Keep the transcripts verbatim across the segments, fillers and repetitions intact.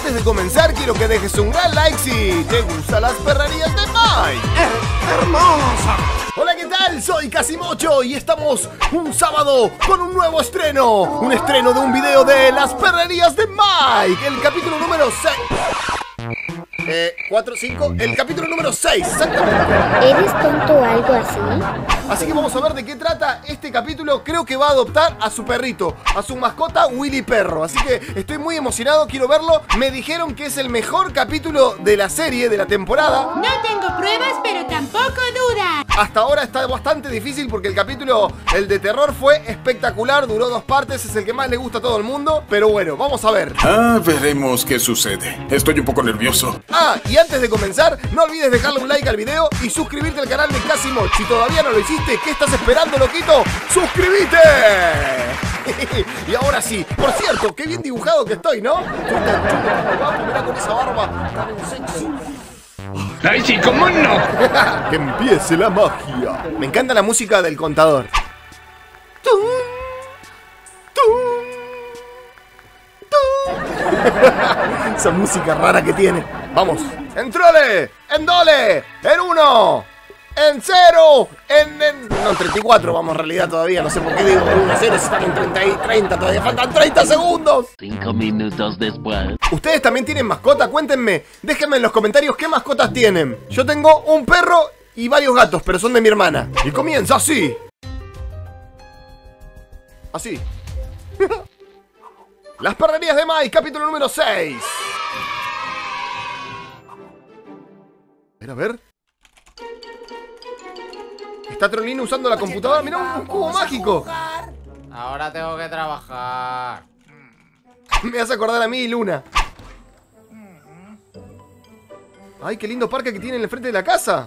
antes de comenzar quiero que dejes un gran like si te gustan las perrerías de Mike. ¡Eh, hermosa! Hola, ¿qué tal? Soy Casimocho y estamos un sábado con un nuevo estreno. Un estreno de un video de las perrerías de Mike. El capítulo número seis. Eh, cuatro, cinco, el capítulo número seis, exactamente. ¿Eres tonto o algo así? Así que vamos a ver de qué trata este capítulo. Creo que va a adoptar a su perrito, a su mascota Willy Perro. Así que estoy muy emocionado, quiero verlo. Me dijeron que es el mejor capítulo de la serie, de la temporada. No tengo pruebas, pero tampoco dudas. Hasta ahora está bastante difícil porque el capítulo, el de terror, fue espectacular. Duró dos partes, es el que más le gusta a todo el mundo. Pero bueno, vamos a ver. Ah, veremos qué sucede. Estoy un poco nervioso. Ah, y antes de comenzar, no olvides dejarle un like al video y suscribirte al canal de Casimocho. Si todavía no lo hiciste, ¿qué estás esperando, loquito? ¡Suscríbete! Y ahora sí, por cierto, qué bien dibujado que estoy, ¿no? Estoy tan chulo, guapo, mirá con esa barba tan sexy. ¡Ay, sí, cómo no! ¡Que empiece la magia! Me encanta la música del contador. ¡Tum! ¡Tum! ¡Tum! Esa música rara que tiene. Vamos. ¡En trole! ¡En dole! ¡En uno! ¡En cero! En, en... No, en treinta y cuatro vamos en realidad todavía. No sé por qué digo en uno cero si están en treinta y treinta. Todavía faltan treinta segundos. Cinco minutos después. ¿Ustedes también tienen mascota? Cuéntenme. Déjenme en los comentarios qué mascotas tienen. Yo tengo un perro y varios gatos, pero son de mi hermana. Y comienza así. Así. Las perrerías de Mike, capítulo número seis. A ver, a ver. Está Trollino usando la computadora. Mirá, un, un cubo mágico. Ahora tengo que trabajar. Me hace acordar a mí y Luna. Ay, qué lindo parque que tiene en el frente de la casa.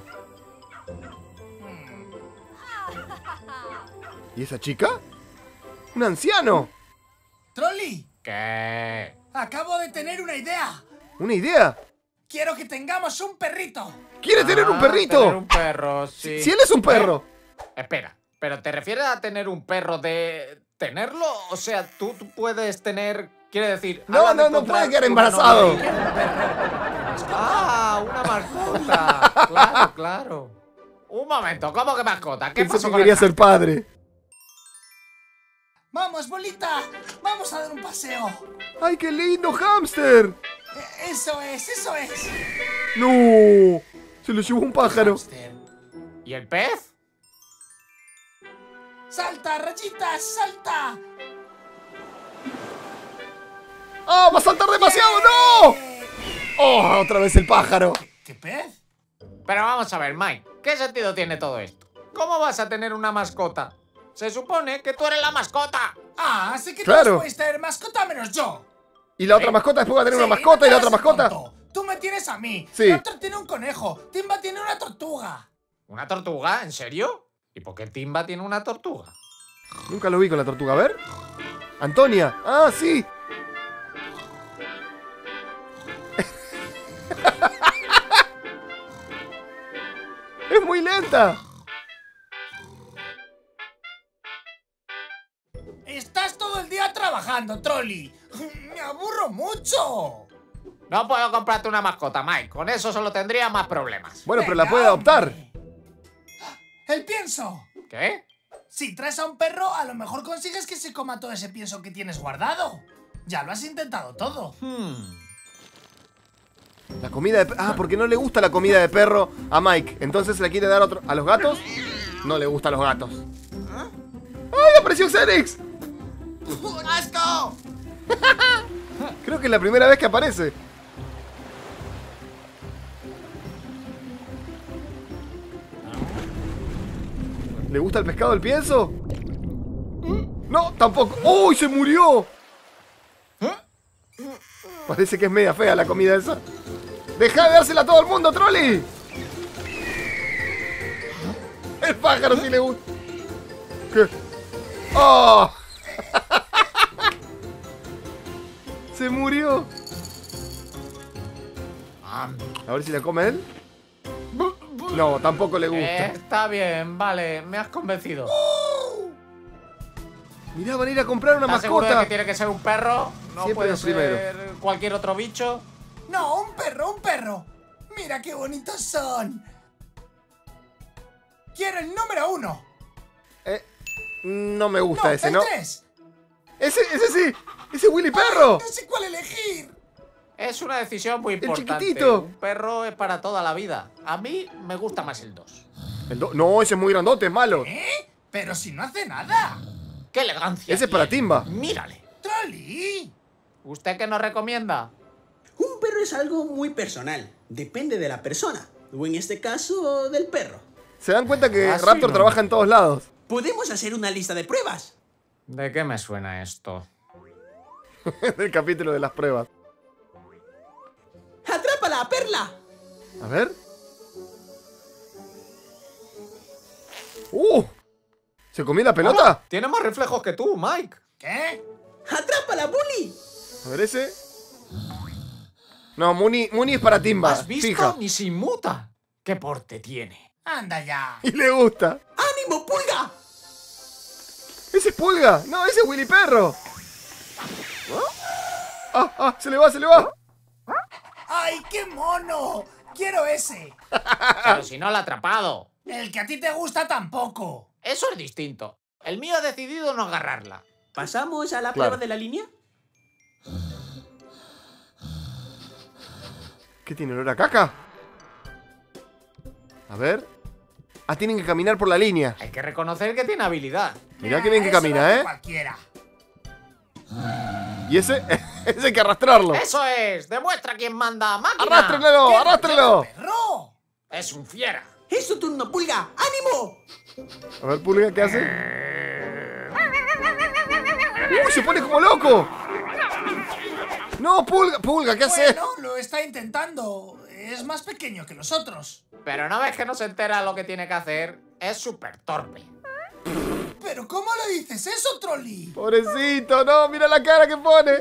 ¿Y esa chica? ¡Un anciano! ¡Trolli! ¿Qué? Acabo de tener una idea. ¿Una idea? Quiero que tengamos un perrito. ¿Quiere tener un Ah, perrito? Tener un perro, sí. Si él es un perro. ¿Eh? Espera, ¿pero te refieres a tener un perro de... tenerlo? O sea, tú, tú puedes tener... Quiere decir... No, no, no puede quedar embarazado. Ah, una mascota. Claro, claro. Un momento, ¿cómo que mascota? ¿Qué Pensé pasó que con quería el ser padre. Vamos, bolita. Vamos a dar un paseo. ¡Ay, qué lindo hámster! Eh, Eso es, eso es. ¡No! Se lo llevó un pájaro. Hámster. ¿Y el pez? ¡Salta, rayitas, salta! ¡Ah, va a saltar demasiado! ¡No! ¡Oh, otra vez el pájaro! ¿Qué pez? Pero vamos a ver, Mike, ¿qué sentido tiene todo esto? ¿Cómo vas a tener una mascota? Se supone que tú eres la mascota. Ah, así que Claro. todos podéis tener mascota menos yo. Y la otra mascota después va a tener una Sí, mascota no y la te otra hagas mascota. tonto. Tú me tienes a mí. Sí. El otro tiene un conejo. Timba tiene una tortuga. ¿Una tortuga? ¿En serio? ¿Y por qué Timba tiene una tortuga? Nunca lo vi con la tortuga. A ver. Antonia. Ah, sí. Es muy lenta. Estás todo el día trabajando, Trolli. Me aburro mucho. No puedo comprarte una mascota, Mike. Con eso solo tendría más problemas. Bueno, pero la Venga, puede adoptar. hombre. El pienso. ¿Qué? Si traes a un perro, a lo mejor consigues que se coma todo ese pienso que tienes guardado. Ya lo has intentado todo. Hmm. La comida de... Ah, porque no le gusta la comida de perro a Mike. Entonces se la quiere dar a, otro... a los gatos. No le gusta a los gatos. ¡Ay, apareció Xenix! ¡Asco! Creo que es la primera vez que aparece. ¿Le gusta el pescado del pienso? No, tampoco. ¡Uy, se murió! Parece que es media fea la comida esa. ¡Deja de dársela a todo el mundo, Trolli! El pájaro sí le gusta. ¿Qué? ¡Oh! Se murió. A ver si la come él. No, tampoco le gusta. Eh, está bien, vale, me has convencido. Mirá, van a ir a comprar una ¿Estás seguro de mascota. que tiene que ser un perro? No Siempre puede el primero. ser cualquier otro bicho. No, un perro, un perro. Mira qué bonitos son. Quiero el número uno. Eh, no me gusta No, ese, el ¿no? tres. Ese, ese sí. Ese Willy Perro. No sé cuál elegir. Es una decisión muy importante. chiquitito. Un perro es para toda la vida. A mí me gusta más el dos. El do- no, ese es muy grandote, es malo. ¿Eh? Pero si no hace nada. ¡Qué elegancia! Ese es para tiene! Timba. Mírale. Trolli. ¿Usted qué nos recomienda? Un perro es algo muy personal. Depende de la persona. O en este caso, del perro. ¿Se dan cuenta que Ah, sí, Raptor no. trabaja en todos lados? Podemos hacer una lista de pruebas. ¿De qué me suena esto? Del capítulo de las pruebas. ¡Atrápala, Perla! A ver. ¡Uh! ¿Se comió la pelota? Tiene más reflejos que tú, Mike. ¿Qué? ¡Atrápala, Bully! A ver ese. No, Muni, Muni es para Timba. ¿Has visto? Fija. Ni se inmuta. ¿Qué porte tiene? Anda ya. Y le gusta. ¡Ánimo, Pulga! ¡Ese es Pulga! ¡No, ese es Willy Perro! ¡Ah, ah! ¡Se le va, se le va! ¡Ay, qué mono! Quiero ese. Pero si no lo ha atrapado. El que a ti te gusta tampoco. Eso es distinto. El mío ha decidido no agarrarla. ¿Pasamos a la Claro. prueba de la línea? ¿Qué tiene, olor a caca? A ver. Ah, tienen que caminar por la línea. Hay que reconocer que tiene habilidad. Mirá que bien que Eso lo camina, hace ¿eh? Cualquiera. Y ese, ese hay que arrastrarlo. ¡Eso es! ¡Demuestra quién manda, máquina! ¡Arrástrenlo! ¡Qué ¡Arrástrenlo! perro! ¡Es un fiera! ¡Es tu turno, Pulga! ¡Ánimo! A ver, Pulga, ¿qué hace? ¡Uy, se pone como loco! ¡No, Pulga! ¡Pulga, ¿qué hace! Bueno, lo está intentando. Es más pequeño que los otros. Pero no ves que no se entera lo que tiene que hacer. Es súper torpe. ¿Pero cómo le dices eso, Trolli? Pobrecito, no, mira la cara que pone.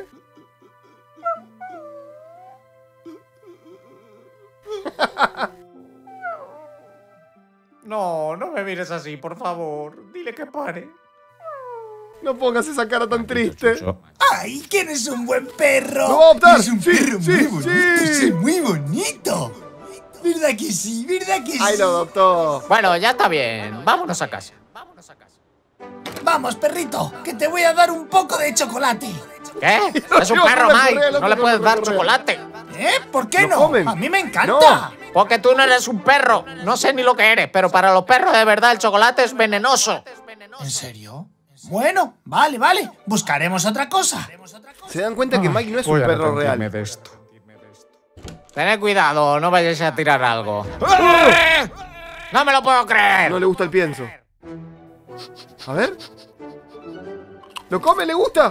No, no me mires así, por favor. Dile que pare. No pongas esa cara tan triste. ¡Ay, quién es un buen perro! ¡Lo voy a adoptar! Es un Sí, perro sí, muy bonito, sí. es muy bonito. ¿Verdad que sí? ¿Verdad que sí? Ahí lo adoptó. Bueno, ya está bien. Vámonos a casa. Vámonos a casa. Vamos, perrito, que te voy a dar un poco de chocolate. ¿Qué? No, Es un no, perro, no, Mike. correa, No le no, puedes no, dar correa. chocolate. ¿Eh? ¿Por qué Lo no? comen. A mí me encanta. Porque tú no eres un perro. No sé ni lo que eres, pero para los perros de verdad el chocolate es venenoso. ¿En serio? Bueno, vale, vale. Buscaremos otra cosa. Se dan cuenta que Mike no es un perro real. de esto. Tened cuidado, no vayáis a tirar algo. ¡No me lo puedo creer! No le gusta el pienso. A ver. ¿Lo come? ¿Le gusta?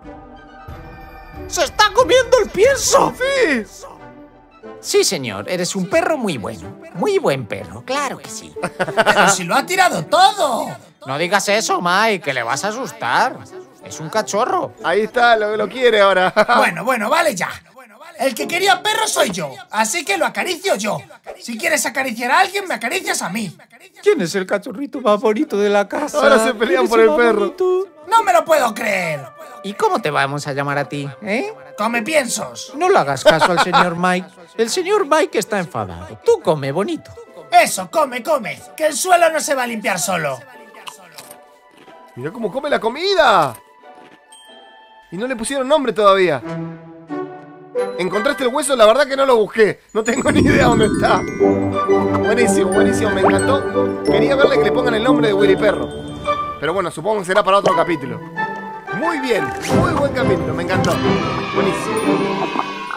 ¡Se está comiendo el pienso! ¡Sí! Sí, señor, eres un perro muy bueno. Muy buen perro, claro que sí. Pero si lo ha tirado todo. No digas eso, Mike, que le vas a asustar. Es un cachorro. Ahí está, lo, lo quiere ahora. Bueno, bueno, vale ya. El que quería perro soy yo, así que lo acaricio yo. Si quieres acariciar a alguien, me acaricias a mí. ¿Quién es el cachorrito más bonito de la casa? Ahora se pelean por el perro. No me lo puedo creer. ¿Y cómo te vamos a llamar a ti, eh? Come piensos. No le hagas caso al señor Mike. El señor Mike está enfadado. Tú come bonito. Eso, come, come. Que el suelo no se va a limpiar solo. Mirá cómo come la comida. Y no le pusieron nombre todavía. ¿Encontraste el hueso? La verdad que no lo busqué. No tengo ni idea dónde está. Buenísimo, buenísimo, me encantó. Quería verle que le pongan el nombre de Willy Perro. Pero bueno, supongo que será para otro capítulo. Muy bien, muy buen capítulo, me encantó. Buenísimo.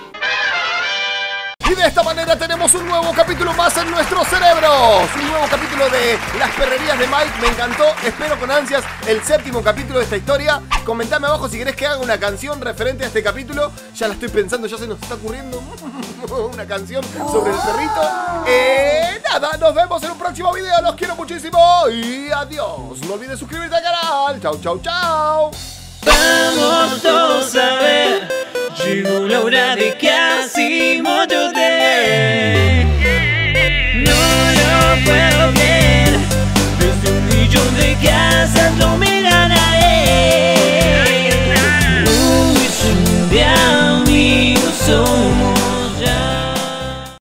Y de esta manera tenemos un nuevo capítulo más en nuestros cerebros. Un nuevo capítulo de Las Perrerías de Mike. Me encantó. Espero con ansias el séptimo capítulo de esta historia. Comentame abajo si querés que haga una canción referente a este capítulo. Ya la estoy pensando, ya se nos está ocurriendo una canción sobre el perrito. Eh, nada, nos vemos en un próximo video. Los quiero muchísimo y adiós. No olvides suscribirte al canal. Chau, chau, chau. Vamos todos a ver, llegó la hora de que